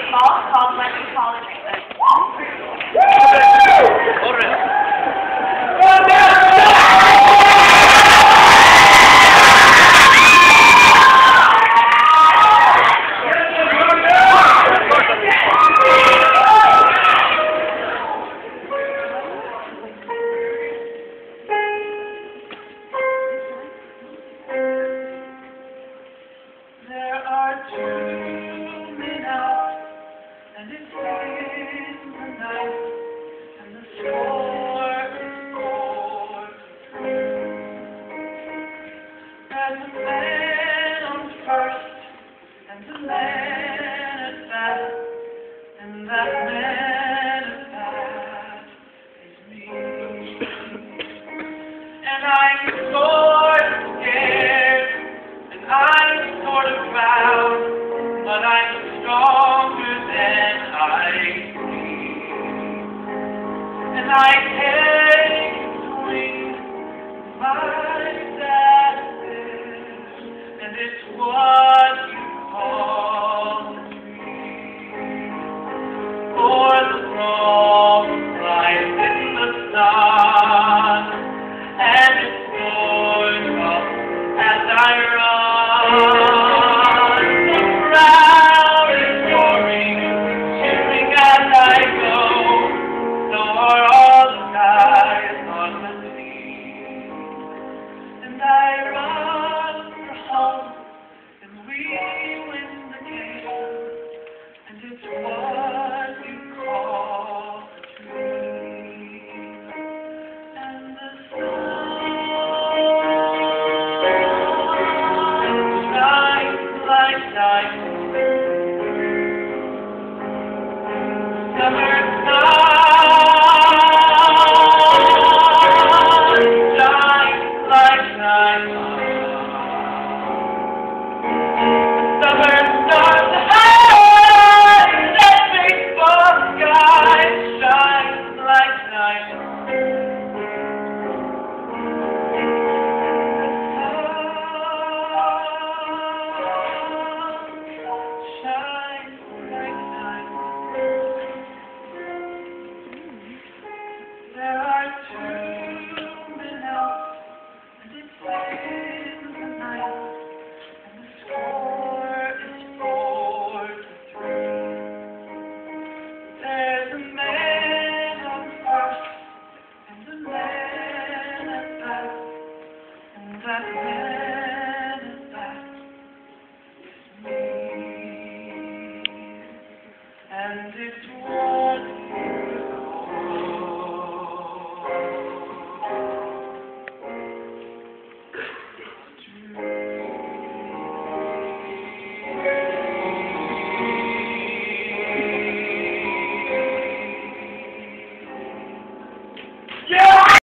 ball called Let Me Call It Rainbow. There are two men out, and it's in the night, and the score is 4-3. There's a man on first, and a man at bat, and that man at bat is me. And I'm sort of scared, and I'm sort of proud, but I'm stronger than I seem. And I take a swing, my sadness, and it's what